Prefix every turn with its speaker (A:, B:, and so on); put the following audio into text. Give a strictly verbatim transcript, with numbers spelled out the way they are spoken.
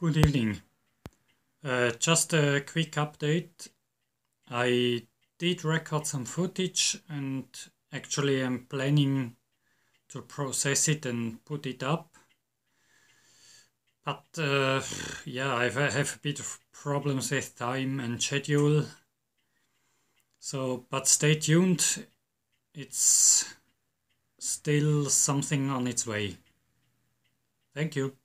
A: Good evening. Uh, just a quick update. I did record some footage and actually I'm planning to process it and put it up. But uh, yeah, I've, I have a bit of problems with time and schedule. So, but stay tuned. It's still something on its way. Thank you.